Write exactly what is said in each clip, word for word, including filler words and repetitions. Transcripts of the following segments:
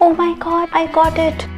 Oh my god, I got it.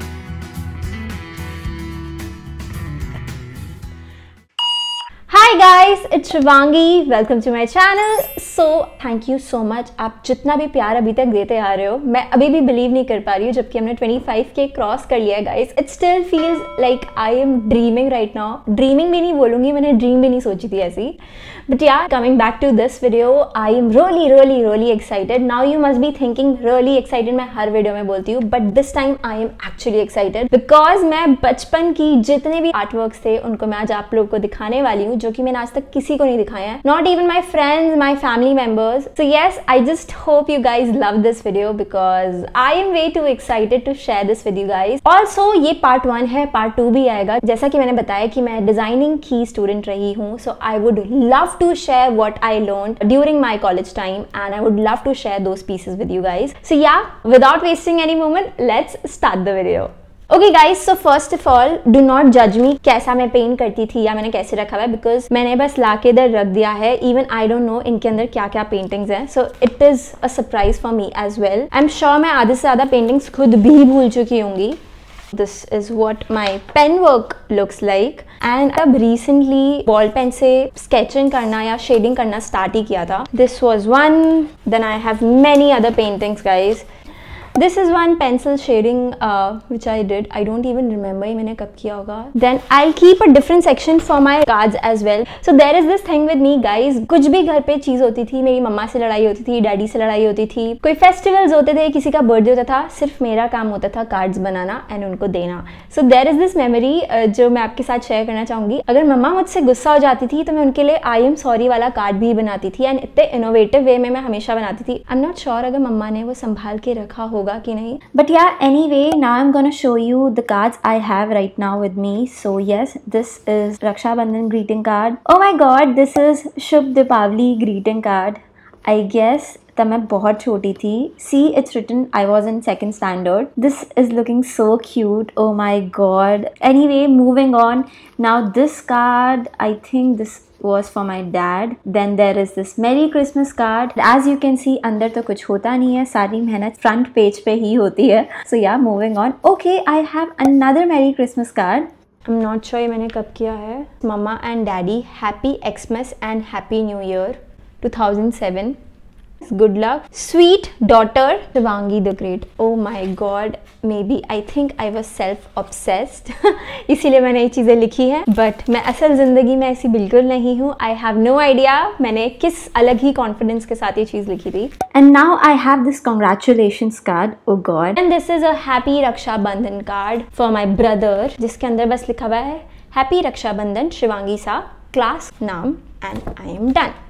Hi guys, it's Shivangi. Welcome to my channel. So thank you so much. आप जितना भी प्यार अभी तक देते आ रहे हो, मैं अभी भी बिलीव नहीं कर पा रही हूँ जबकि हमने पच्चीस के क्रॉस कर लिया है guys. It still feels like I am dreaming right now. Dreaming भी नहीं बोलूँगी, मैंने ड्रीम भी नहीं सोची थी ऐसी. But yeah, coming back to this video, I am really really really excited. Now you must be thinking really excited. मैं हर video में बोलती हूँ, but this time I am actually excited because मैं बचपन की जितने भी आर्टवर्क्स थे उनको मैं आज आप लोगों को दिखाने वाली हूँ, जो कि मैंने आज तक किसी को नहीं दिखाया है. Not even my friends, my family members. So yes, I just hope you guys love this video because I am way too excited to share this with you guys. Also ये part one है, part two भी आएगा. जैसा कि मैंने बताया कि मैं डिजाइनिंग की स्टूडेंट रही हूँ, so I would love to share what I learned during my college time and I would love to share those pieces with you guys. So yeah, without wasting any moment, let's start the video. Okay guys, so first of all do not जज me कैसा मैं paint करती थी या मैंने कैसे रखा हुआ है, बिकॉज मैंने बस ला के इधर रख दिया है. इवन आई डोंट नो इनके अंदर क्या क्या पेंटिंग्स हैं, so it is a surprise for me as well. I am sure मैं आधे से ज़्यादा पेंटिंग्स खुद भी भूल चुकी होंगी. This is what my pen work looks like. And अब रिसेंटली बॉल पेन से स्केचिंग करना या शेडिंग करना स्टार्ट ही किया था. This was one. Then I have many other paintings guys. This is one pencil shading uh, which I did. I don't even remember ये मैंने कब किया होगा. Then I'll keep a different section for my cards as well. So there is this thing with me guys. कुछ भी घर पे चीज़ होती थी, मेरी मम्मा से लड़ाई होती थी, डैडी से लड़ाई होती थी, कोई फेस्टिवल्स होते थे, किसी का बर्थडे होता था, सिर्फ मेरा काम होता था कार्ड्स बनाना एंड उनको देना. So there is this memory uh, जो मैं आपके साथ शेयर करना चाहूँगी. अगर मम्मा मुझसे गुस्सा हो जाती थी तो मैं उनके लिए आई एम सॉरी वाला कार्ड भी बनाती थी एंड इतने इनोवेटिव वे में मैं हमेशा बनाती थी. आई एम नॉट श्योर अगर मम्मा ने वो संभाल के रखा होगा कि नहीं. But yeah, anyway, now I'm gonna show you the cards I have right now with me. So yes, this is Raksha Bandhan greeting card. Oh my god, this is Shubh Deepavali greeting card. I guess तब मैं बहुत छोटी थी. See, it's written I was in second standard. This is looking so cute. Oh my god. Anyway, moving on. Now this card, I think this was for my dad. Then there is this Merry Christmas card. As you can see, अंदर तो कुछ होता नहीं है, सारी मेहनत front page पे ही होती है. So yeah, moving on. Okay, I have another Merry Christmas card. I'm not sure ये मैंने कब किया है. Mama and Daddy, Happy Xmas and Happy New Year two thousand seven. Good luck. Sweet daughter, Shivangi the Great. Oh my god, maybe I think I was self-obsessed. इसीलिए मैंने ये चीज़ें लिखी हैं. But मैं असल ज़िंदगी में ऐसी बिल्कुल नहीं हूँ. I have no idea मैंने किस अलग ही कॉन्फिडेंस के साथ ये चीज़ लिखी थी. And now I have this congratulations card. Oh god. And this is a happy Raksha Bandhan card for my brother, जिसके अंदर बस लिखा हुआ है Happy Raksha Bandhan शिवांगी सा, क्लास नाम and I am done.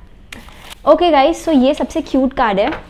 Okay guys, so ये सबसे क्यूट कार्ड है.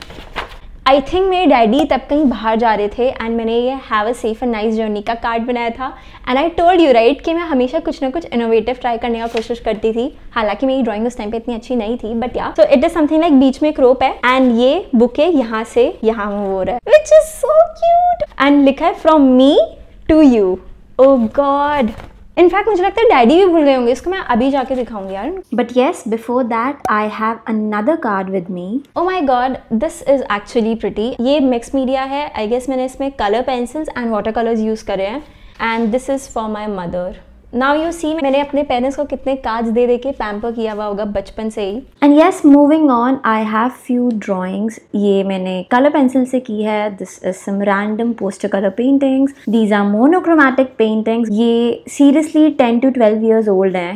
आई थिंक मेरे डैडी तब कहीं बाहर जा रहे थे एंड मैंने ये have a safe and nice journey का कार्ड बनाया था. And I told you right कि मैं हमेशा कुछ ना कुछ इनोवेटिव ट्राई करने का कोशिश करती थी. हालांकि मेरी ड्राइंग उस टाइम पे इतनी अच्छी नहीं थी, but yeah so it is something like बीच में एक रोप है एंड ये बुके यहाँ से यहाँ मूव हो रहा है, which is so cute. And लिखा है from me to you. Oh God, in fact मुझे लगता है डैडी भी भूल गए होंगे. इसको मैं अभी जाके दिखाऊंगी यार. But yes, before that I have another card with me. Oh my God, this is actually pretty. ये मिक्स मीडिया है. आई गेस मैंने इसमें colour pencils and water colours use करे हैं and this is for my mother. Now you see, मैंने अपने parents को कितने कार्ड्स दे दे के पैम्पर किया हुआ होगा बचपन से ही. And yes, moving on, I have few drawings. ये मैंने कलर पेंसिल से की है. This is some random poster colour paintings. These are monochromatic paintings. ये seriously ten to twelve years old हैं.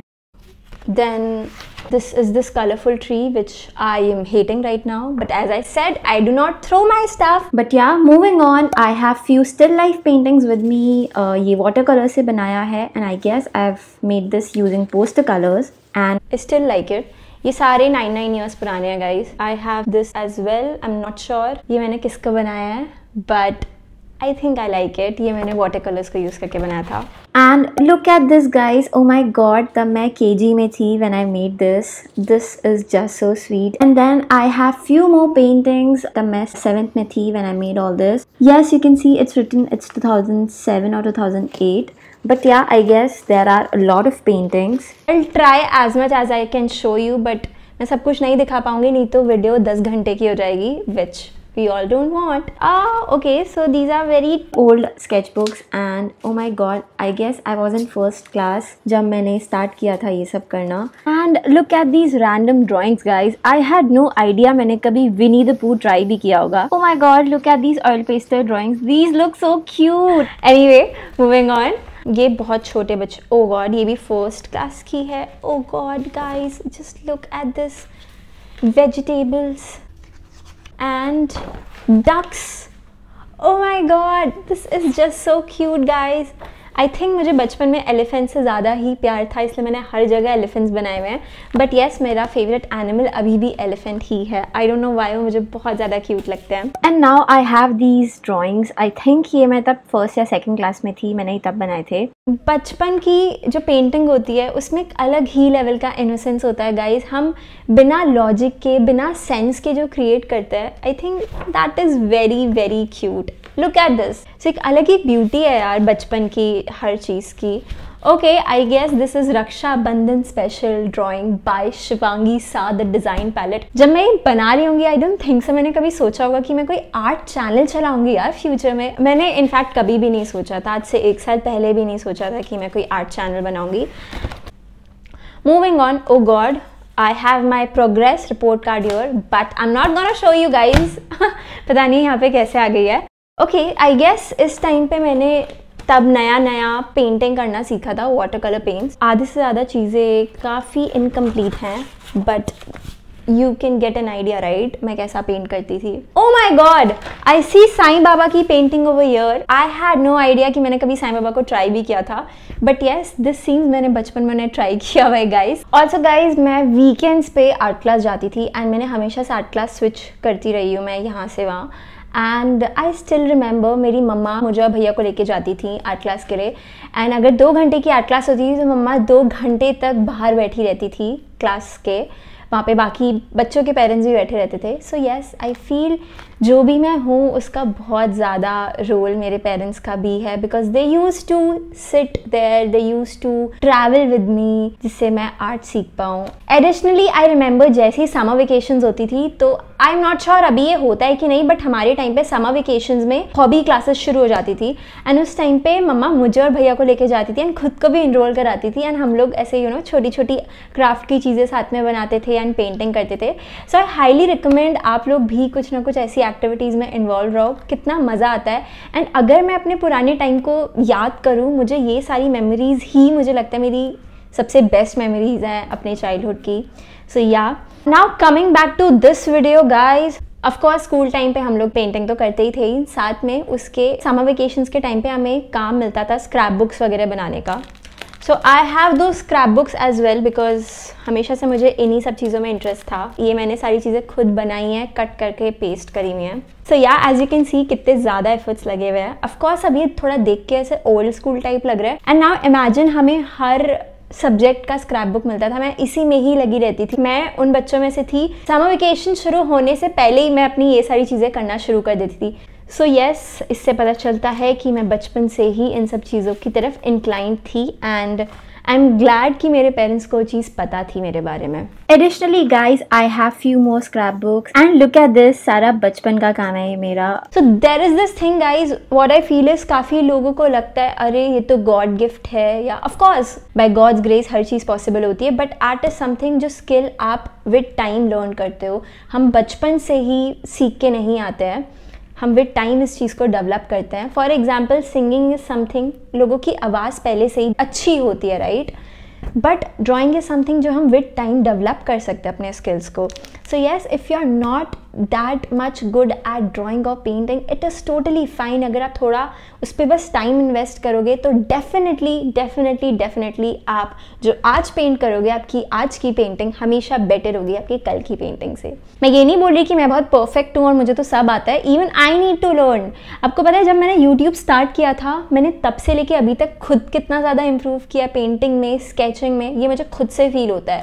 Then this is this colorful tree which I am hating right now, but as I said, I do not throw my stuff. But yeah, moving on, I have few still life paintings with me. uh, ये watercolor से बनाया है and I guess I've made this using poster colors and I still like it. ये सारे nine nine years पुराने हैं guys. I have this as well. I'm not sure ये मैंने किसका बनाया है, but I think I like it. ये मैंने वाटर कलर्स को यूज़ करके बनाया था. And look at this guys. Oh my god, तब मैं K G में थी when I made this. This is just so sweet. And then I have few more paintings. तब मैं seventh में थी when I made all this. Yes, you can see it's written it's two thousand seven or two thousand eight. But yeah, I guess there are a lot of paintings. I'll try as much as I can show you, but मैं सब कुछ नहीं दिखा पाऊंगी, नहीं तो video दस घंटे की हो जाएगी, which we all don't want. Ah, okay, so these are very old sketchbooks and oh my god, I guess I was in first class जब मैंने start किया था ये सब करना. And look at these random drawings guys. I had no idea मैंने कभी Winnie the Pooh try भी किया होगा. Oh my god, look at these oil pastel drawings. These look so cute. Anyway, moving on. ये बहुत छोटे बच्चे. Oh god, ये भी first class की है. Oh god guys, just look at this. Vegetables and ducks. Oh my god, this is just so cute guys. I think मुझे बचपन में एलिफेंट से ज़्यादा ही प्यार था, इसलिए मैंने हर जगह एलिफेंट्स बनाए हुए हैं. बट येस, मेरा फेवरेट एनिमल अभी भी एलिफेंट ही है. आई डोंट नो व्हाई, वो मुझे बहुत ज़्यादा क्यूट लगते हैं. And now I have these drawings. I think ये मैं तब फर्स्ट या सेकंड क्लास में थी, मैंने तब बनाए थे. बचपन की जो पेंटिंग होती है उसमें एक अलग ही लेवल का इनोसेंस होता है गाइज. हम बिना लॉजिक के, बिना सेंस के जो क्रिएट करते हैं, I think that is very very cute. Look at this. So एक अलग ही ब्यूटी है यार बचपन की हर चीज़ की. Okay, I guess this is Raksha Bandhan special drawing bye Shivangi सा द डिज़ाइन पैलेट. जब मैं ये बना रही होंगी, आई डोंट थिंक सो मैंने कभी सोचा होगा कि मैं कोई आर्ट चैनल चलाऊंगी यार फ्यूचर में. मैंने इनफैक्ट कभी भी नहीं सोचा था, आज से एक साल पहले भी नहीं सोचा था कि मैं कोई आर्ट चैनल बनाऊंगी. Moving on. Oh God, I have my progress report card here, but I'm not gonna show you guys. पता नहीं यहाँ पे कैसे आ गई है. ओके, आई गेस इस टाइम पे मैंने तब नया नया पेंटिंग करना सीखा था, वाटर कलर पेंट्स. आधी से ज़्यादा चीज़ें काफ़ी इनकम्प्लीट हैं, but you can get an idea right मैं कैसा पेंट करती थी. ओ माई गॉड, आई सी साईं बाबा की painting over here. I had no idea कि मैंने कभी साईं बाबा को ट्राई भी किया था. बट येस, दिस सीन्स मैंने बचपन में ट्राई किया हुआ है गाइज. ऑल्सो गाइज, मैं वीकेंड्स पे आर्ट क्लास जाती थी एंड मैंने हमेशा से आर्ट क्लास स्विच करती रही हूँ मैं यहाँ से वहाँ. एंड आई स्टिल रिमेंबर मेरी मम्मा मुझे और भैया को लेके जाती थी आर्ट क्लास के लिए. एंड अगर दो घंटे की आर्ट क्लास होती थी तो मम्मा दो घंटे तक बाहर बैठी रहती थी क्लास के. वहाँ पे बाकी बच्चों के पेरेंट्स भी बैठे रहते थे. सो येस, आई फील जो भी मैं हूँ उसका बहुत ज़्यादा रोल मेरे पेरेंट्स का भी है, because they use to sit there, they use to travel with me, जिससे मैं आर्ट सीख पाऊँ. एडिशनली आई रिमेंबर जैसे ही समर वेकेशंस होती थी, तो आई एम नॉट श्योर अभी ये होता है कि नहीं, बट हमारे टाइम पे समर वेकेशंस में हॉबी क्लासेस शुरू हो जाती थी. एंड उस टाइम पे मम्मा मुझे और भैया को लेके जाती थी एंड खुद को भी इनरोल कराती थी. एंड हम लोग ऐसे यू नो छोटी छोटी क्राफ्ट की चीज़ें साथ में बनाते थे एंड पेंटिंग करते थे. सो आई हाईली रिकमेंड आप लोग भी कुछ ना कुछ ऐसी एक्टिविटीज़ में इन्वॉल्व रहो, कितना मज़ा आता है. एंड अगर मैं अपने पुराने टाइम को याद करूँ, मुझे ये सारी मेमोरीज़ ही मुझे लगता है मेरी सबसे बेस्ट मेमोरीज़ हैं अपने चाइल्डहुड की. So yeah, now coming back to this video guys. Of course school time पे हम लोग पेंटिंग तो करते ही थे ही, साथ में उसके समर वेकेशंस के टाइम पे हमें काम मिलता था स्क्रैप बुक्स वगैरह बनाने का. सो आई हैव दो scrap books as well, because हमेशा से मुझे इन्हीं सब चीज़ों में इंटरेस्ट था. ये मैंने सारी चीज़ें खुद बनाई हैं, कट करके पेस्ट करी हुई हैं. सो या, एज यू कैन सी कितने ज़्यादा एफर्ट्स लगे हुए हैं. ऑफकोर्स अब ये थोड़ा देख के ऐसे ओल्ड स्कूल टाइप लग रहा है. एंड नाउ इमेजिन हमें हर सब्जेक्ट का स्क्रैप बुक मिलता था, मैं इसी में ही लगी रहती थी. मैं उन बच्चों में से थी, समर वेकेशन शुरू होने से पहले ही मैं अपनी ये सारी चीज़ें करना शुरू कर देती थी. सो so येस yes, इससे पता चलता है कि मैं बचपन से ही इन सब चीज़ों की तरफ इंक्लाइंड थी. एंड आई एम ग्लैड कि मेरे पेरेंट्स को चीज़ पता थी मेरे बारे में. Additionally guys, I have few more scrap books and look at this. सारा बचपन का काम है ये मेरा. So there is this thing guys, what I feel is काफ़ी लोगों को लगता है अरे ये तो गॉड गिफ्ट है, yeah of course by God's grace हर चीज़ पॉसिबल होती है. बट आर्ट इज समथिंग जो स्किल आप विद टाइम लर्न करते हो. हम बचपन से ही सीख के नहीं आते हैं, हम विद टाइम इस चीज़ को डेवलप करते हैं. For example, singing is something, लोगों की आवाज़ पहले से ही अच्छी होती है right, but drawing is something जो हम विद टाइम डेवलप कर सकते हैं अपने स्किल्स को. So yes, if you are not that much good at drawing और painting, it is totally fine. अगर आप थोड़ा उस पर बस टाइम इन्वेस्ट करोगे तो डेफिनेटली डेफिनेटली डेफिनेटली आप जो आज पेंट करोगे, आपकी आज की पेंटिंग हमेशा बेटर होगी आपकी कल की पेंटिंग से. मैं ये नहीं बोल रही कि मैं बहुत परफेक्ट हूँ और मुझे तो सब आता है. Even I need to learn. आपको पता है जब मैंने यूट्यूब स्टार्ट किया था, मैंने तब से लेके अभी तक खुद कितना ज़्यादा इम्प्रूव किया पेंटिंग में, स्केचिंग में, ये मुझे खुद से फील होता है.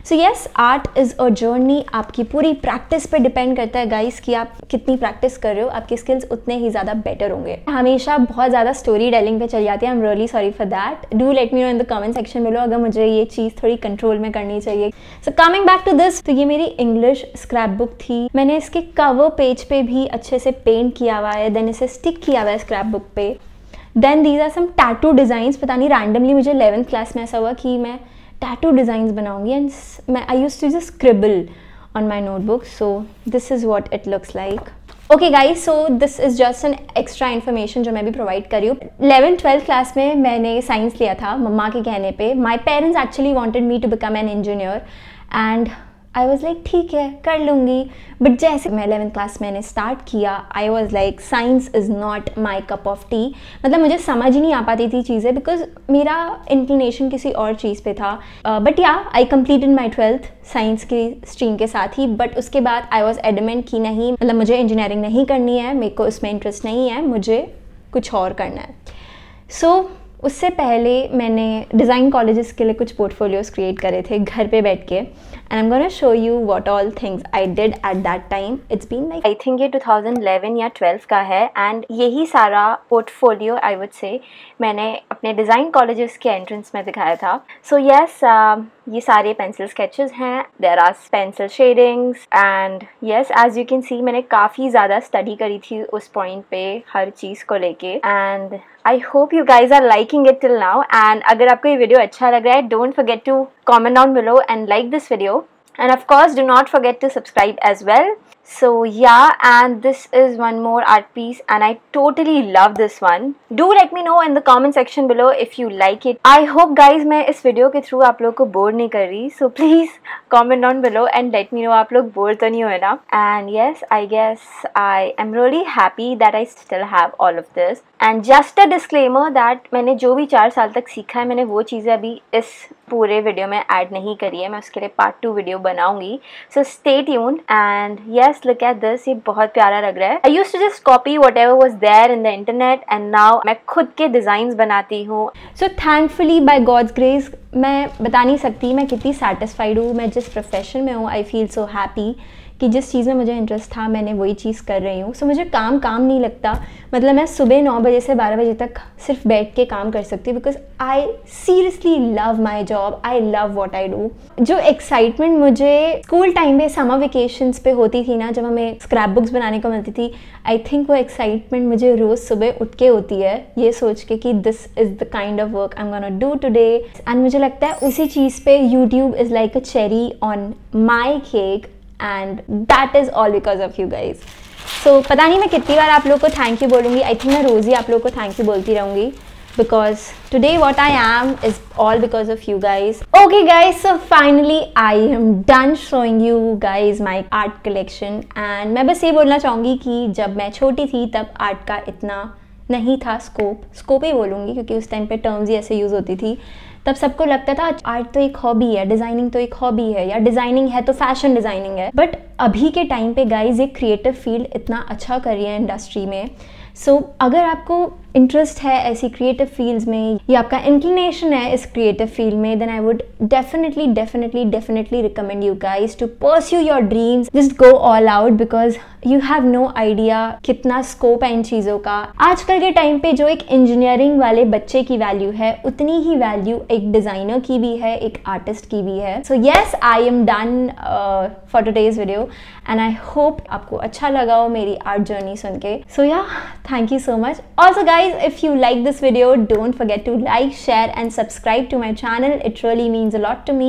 So yes, art is a journey. आपकी पूरी प्रैक्टिस पे डिपेंड करता है गाइस कि आप कितनी प्रैक्टिस कर रहे हो, आपके स्किल्स उतने ही ज़्यादा बेटर होंगे। हमेशा बहुत ज़्यादा स्टोरी टेलिंग पे चल जाती है, I am really sorry for that. Do let me know in the comment section में, अगर मुझे ये चीज़ थोड़ी कंट्रोल में करनी चाहिए। So coming back to this, तो ये मेरी इंग्लिश स्क्रैप बुक थी। मैंने इसके कवर पेज पे भी अच्छे से पेंट किया हुआ है, देन इसे स्टिक किया हुआ है स्क्रैप बुक पे। Then these are some tattoo designs. पता नहीं रैंडमली मुझे इलेवेंथ क्लास में ऐसा हुआ कि मैं टैटू डिज़ाइंस बनाऊंगी, एंड मैं I used to just scribble on my notebook. So this is what it looks like. Okay guys, so this is just an extra information जो मैं भी provide कर रही हूँ। इलेवेंथ ट्वेल्थ क्लास में मैंने साइंस लिया था मम्मा के कहने पे। My parents actually wanted me to become an engineer and I was like ठीक है कर लूँगी। बट जैसे मैं इलेवेंथ क्लास मैंने स्टार्ट किया, I was like science is not my cup of tea. मतलब मुझे समझ ही नहीं आ पाती थी चीज़ें, बिकॉज मेरा इंक्लिनेशन किसी और चीज़ पे था। But yeah I completed my twelfth science की स्ट्रीम के साथ ही। बट उसके बाद आई वॉज एडमेंट कि नहीं, मतलब मुझे इंजीनियरिंग नहीं करनी है, मेरे को इसमें इंटरेस्ट नहीं है, मुझे कुछ और करना है। सो so, उससे पहले मैंने डिज़ाइन कॉलेजेस के लिए कुछ पोर्टफोलियोज क्रिएट करे थे घर पे बैठ के, and I am gonna show you what all things I did at that time. It's been like I think ये टू थाउजेंड इलेवन या ट्वेल्व का है, एंड यही सारा पोर्टफोलियो आई वुड से मैंने अपने डिज़ाइन कॉलेजेस के एंट्रेंस में दिखाया था। So so, yes yes, uh, ये सारे पेंसिल स्केचेस हैं, there are pencil shadings, and yes as you can see मैंने काफ़ी ज़्यादा स्टडी करी थी उस पॉइंट पे हर चीज़ को लेके। And I hope you guys are liking it till now. And अगर आपको ये वीडियो अच्छा लग रहा है, don't forget to comment down below and like this video, and of course do not forget to subscribe as well. So yeah, and this is one more art piece and I totally love this one. Do let me know in the comment section below if you like it. I hope guys मैं इस video के through आप लोग को bore नहीं कर रही, so please comment down below and let me know आप लोग बोर तो नहीं हुए ना। And yes, I guess I am really happy that I still have all of this. And just a disclaimer that मैंने जो भी चार साल तक सीखा है, मैंने वो चीज़ें अभी इस पूरे वीडियो में ऐड नहीं करी है, मैं उसके लिए पार्ट टू वीडियो बनाऊंगी। So stay tuned and yes look at this, ये बहुत प्यारा लग रहा है। I used to just copy whatever was there in the internet and now मैं खुद के डिज़ाइंस बनाती हूँ। So thankfully by God's grace मैं बता नहीं सकती मैं कितनी सेटिस्फाइड हूँ। मैं जिस प्रोफेशन में हूँ आई फील सो हैप्पी कि जिस चीज़ में मुझे इंटरेस्ट था मैंने वही चीज़ कर रही हूँ। सो so, मुझे काम काम नहीं लगता। मतलब मैं सुबह नौ बजे से बारह बजे तक सिर्फ बैठ के काम कर सकती हूँ, because I seriously love my job, I love what I do. जो एक्साइटमेंट मुझे स्कूल टाइम पे समर वेकेशंस पे होती थी ना, जब हमें स्क्रैप बुक्स बनाने को मिलती थी, आई थिंक वो एक्साइटमेंट मुझे रोज़ सुबह उठ के होती है, ये सोच के कि this is the kind of work I am gonna do today. And मुझे लगता है उसी चीज़ पे YouTube is like a cherry on my cake, and that is all because of you guys. So पता नहीं मैं कितनी बार आप लोग को थैंक यू बोलूँगी। आई थिंक मैं रोज़ ही आप लोग को थैंक यू बोलती रहूँगी, because today what I am is all because of you guys. Okay guys, so finally I am done showing you guys my art collection, and मैं बस ये बोलना चाहूँगी कि जब मैं छोटी थी तब आर्ट का इतना नहीं था स्कोप स्कोप ही बोलूँगी, क्योंकि उस टाइम पे टर्म्स ही ऐसे यूज़ होती थी। तब सबको लगता था आर्ट तो एक हॉबी है, डिज़ाइनिंग तो एक हॉबी है, या डिज़ाइनिंग है तो फैशन डिज़ाइनिंग है। बट अभी के टाइम पे गाइज ये क्रिएटिव फील्ड इतना अच्छा कर रही है इंडस्ट्री में। सो so, अगर आपको इंटरेस्ट है ऐसी क्रिएटिव फील्ड्स में, या आपका इंक्लिनेशन है इस क्रिएटिव फील्ड में, then I would definitely definitely definitely recommend you guys to pursue your dreams. Just go all out, because you have no idea कितना स्कोप है इन चीज़ों का। आजकल के टाइम पे जो एक इंजीनियरिंग वाले बच्चे की वैल्यू है, उतनी ही वैल्यू एक डिज़ाइनर की भी है, एक आर्टिस्ट की भी है। So yes, I am done for today's video and I hope आपको अच्छा लगा हो मेरी आर्ट जर्नी सुन के। So yeah thank you so much. Also guys, if you like this video, don't forget to like, share and subscribe to my channel. It really means a lot to me.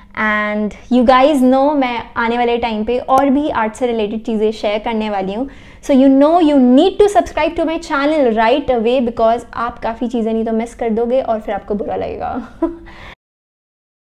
And you guys know मैं आने वाले time पे और भी art से related चीज़ें share करने वाली हूँ. So you know you need to subscribe to my channel right away, because आप काफ़ी चीज़ें नहीं तो मिस कर दोगे और फिर आपको बुरा लगेगा.